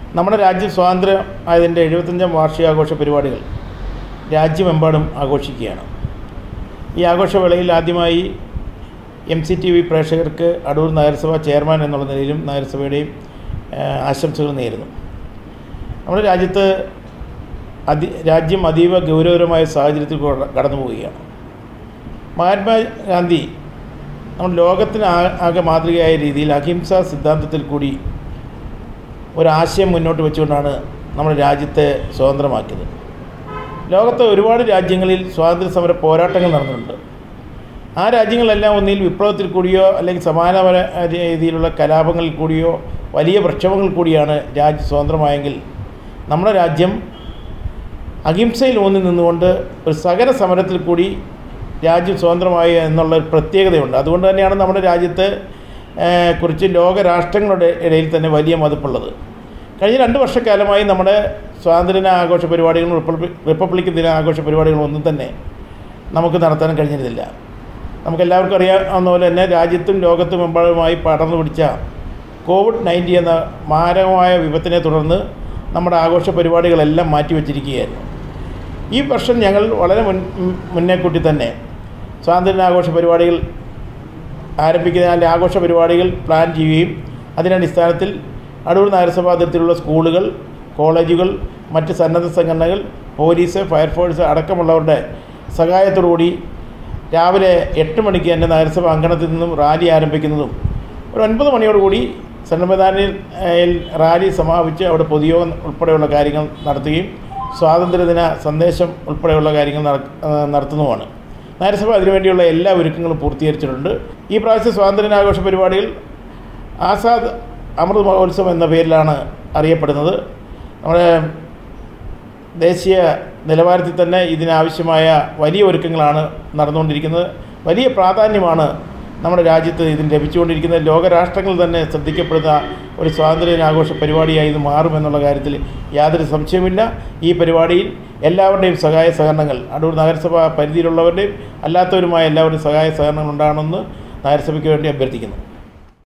നമ്മുടെ രാജ്യം സ്വാതന്ത്ര്യം ആയതിൻ്റെ 75ാം വാർഷികാഘോഷ പരിപാടികൾ രാജ്യമെമ്പാടും ആഘോഷിക്കുകയാണ്. ഈ ആഘോഷവേളയിൽ ആദ്യമായി MCTV പ്രേക്ഷകർക്ക് അടൂർ നഗരസഭ ചെയർമാൻ എന്നുള്ള നിലയിലും നഗരസഭയുടെയും ആശംസകൾ നേരുന്നു. നമ്മുടെ രാജ്യം അതീവ ഗൗരവകരമായ സാഹചര്യത്തിൽ കടന്നു പോവുകയാണ്. മഹാത്മാഗാന്ധി നമ്മുടെ ലോകത്തിന് ആകെ മാതൃകയായ രീതിയിൽ അഹിംസാ സിദ്ധാന്തത്തിൽ കൂടി ഒരാശയം മുന്നോട്ട് വെച്ചുകൊണ്ടാണ് നമ്മുടെ രാജ്യത്തെ സ്വതന്ത്രമാക്കിയത്. ലോകത്തെ ഒരുപാട് രാജ്യങ്ങളിൽ സ്വാതന്ത്ര്യ സമര പോരാട്ടങ്ങൾ നടന്നിട്ടുണ്ട്. ആ രാജ്യങ്ങളെല്ലാം ഒന്നിൽ വിപ്ലവത്തിൽ കൂടിയോ അല്ലെങ്കിൽ സമാനപര രീതിയിലുള്ള കലാപങ്ങളിൽ കൂടിയോ വലിയ പ്രക്ഷോഭങ്ങൾ കൂടിയാണ് രാജ്യം സ്വതന്ത്രമായെങ്കിൽ നമ്മുടെ രാജ്യം അഹിംസയിൽ ഊന്നി നിന്നുകൊണ്ട് ഒരു സകല സമരത്തിൽ കൂടി രാജ്യം സ്വതന്ത്രമായി എന്നുള്ള ഒരു പ്രത്യേകതയുണ്ട്. അതുകൊണ്ട് തന്നെയാണ് നമ്മുടെ രാജ്യത്തെ കുറിച്ച് ലോകരാഷ്ട്രങ്ങളുടെ ഇടയിൽ തന്നെ വലിയ മതിപ്പുള്ളത്. കഴിഞ്ഞ 2 വർഷക്കാലമായി നമ്മുടെ സ്വാതന്ത്ര്യ ആഘോഷ പരിപാടികളും റിപ്പബ്ലിക് ദിന ആഘോഷ പരിപാടികളും ഒന്നും തന്നെ നമുക്ക് നടത്താൻ കഴിഞ്ഞിരുന്നില്ല. നമുക്കെല്ലാവർക്കും അറിയാവുന്ന പോലെ തന്നെ രാജ്യത്തും ലോകത്തുമെമ്പാടുമായി പടർന്നു പിടിച്ച COVID-19 എന്ന മാരകമായ വിപത്തിനെ തുടർന്ന് നമ്മുടെ ആഘോഷ പരിപാടികളെല്ലാം മാറ്റിവെച്ചിരിക്കുകയായിരുന്നു. ഈ വർഷം ഞങ്ങൾ വളരെ മുന്നേക്കൂട്ടി തന്നെ സ്വാതന്ത്ര്യാഘോഷ പരിപാടികൾ ആരംഭിക്കുന്നതിനാൽ ആഘോഷ പരിപാടികൾ പ്ലാൻ ചെയ്യുകയും അതിനടിസ്ഥാനത്തിൽ അടൂർ നഗരസഭാ അതിർത്തിയിലുള്ള സ്കൂളുകൾ, കോളേജുകൾ, മറ്റ് സന്നദ്ധ സംഘടനകൾ, പോലീസ്, ഫയർഫോഴ്സ് അടക്കമുള്ളവരുടെ സഹായത്തോടുകൂടി രാവിലെ 8 മണിക്ക് തന്നെ നഗരസഭ അങ്കണത്തിൽ നിന്നും റാലി ആരംഭിക്കുന്നതും ഒരു 9 മണിയോടുകൂടി സന്നദ്ധമൈതാനിൽ റാലി സമാപിച്ച് അവിടെ പൊതുയോഗം ഉൾപ്പെടെയുള്ള കാര്യങ്ങൾ നടത്തുകയും സ്വാതന്ത്ര്യദിന സന്ദേശം ഉൾപ്പെടെയുള്ള കാര്യങ്ങൾ നടത്തുന്നതുമാണ്. നഗരസഭ അതിനുവേണ്ടിയുള്ള എല്ലാ ഒരുക്കങ്ങളും പൂർത്തീകരിച്ചിട്ടുണ്ട്. ഈ പ്രാവശ്യം സ്വാതന്ത്ര്യാഘോഷ പരിപാടികൾ ആസാദ് അമൃത് മഹോത്സവം എന്ന പേരിലാണ് അറിയപ്പെടുന്നത്. നമ്മുടെ ദേശീയ നിലവാരത്തിൽ തന്നെ ഇതിനാവശ്യമായ വലിയ ഒരുക്കങ്ങളാണ് നടന്നുകൊണ്ടിരിക്കുന്നത്. വലിയ പ്രാധാന്യമാണ് നമ്മുടെ രാജ്യത്ത് ഇതിന് ലഭിച്ചുകൊണ്ടിരിക്കുന്നത്. ലോകരാഷ്ട്രങ്ങൾ തന്നെ ശ്രദ്ധിക്കപ്പെടുന്ന ഒരു സ്വാതന്ത്ര്യാഘോഷ പരിപാടിയായി ഇത് മാറുമെന്നുള്ള കാര്യത്തിൽ യാതൊരു സംശയവുമില്ല. ഈ പരിപാടിയിൽ എല്ലാവരുടെയും സഹായ സഹകരണങ്ങൾ അടൂർ നഗരസഭ പരിധിയിലുള്ളവരുടെയും അല്ലാത്തവരുമായ എല്ലാവരുടെയും സഹായ സഹകരണങ്ങൾ ഉണ്ടാകണമെന്ന് നഗരസഭയ്ക്ക് വേണ്ടി അഭ്യർത്ഥിക്കുന്നു.